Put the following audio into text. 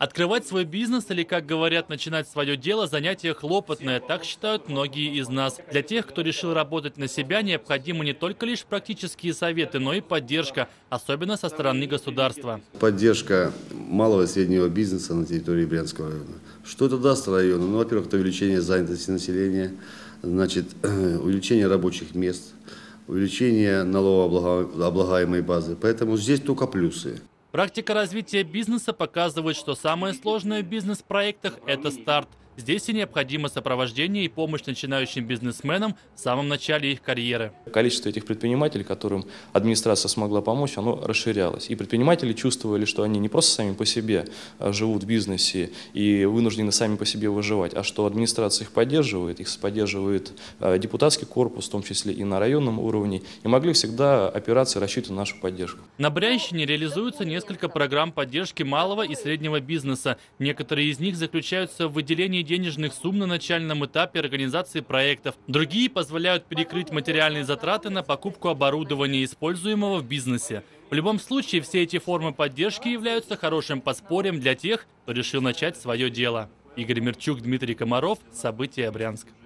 Открывать свой бизнес или, как говорят, начинать свое дело – занятие хлопотное, так считают многие из нас. Для тех, кто решил работать на себя, необходимы не только лишь практические советы, но и поддержка, особенно со стороны государства. Поддержка малого и среднего бизнеса на территории Брянского района. Что это даст району? Ну, во-первых, это увеличение занятости населения, значит, увеличение рабочих мест, увеличение налогооблагаемой базы. Поэтому здесь только плюсы. Практика развития бизнеса показывает, что самое сложное в бизнес-проектах – это старт. Здесь и необходимо сопровождение и помощь начинающим бизнесменам в самом начале их карьеры. Количество этих предпринимателей, которым администрация смогла помочь, оно расширялось. И предприниматели чувствовали, что они не просто сами по себе живут в бизнесе и вынуждены сами по себе выживать, а что администрация их поддерживает депутатский корпус, в том числе и на районном уровне, и могли всегда опираться и рассчитывать на нашу поддержку. На Брянщине реализуется несколько программ поддержки малого и среднего бизнеса. Некоторые из них заключаются в выделении денежных сумм на начальном этапе организации проектов. Другие позволяют перекрыть материальные затраты на покупку оборудования, используемого в бизнесе. В любом случае, все эти формы поддержки являются хорошим подспорьем для тех, кто решил начать свое дело. Игорь Мерчук, Дмитрий Комаров. События Брянск.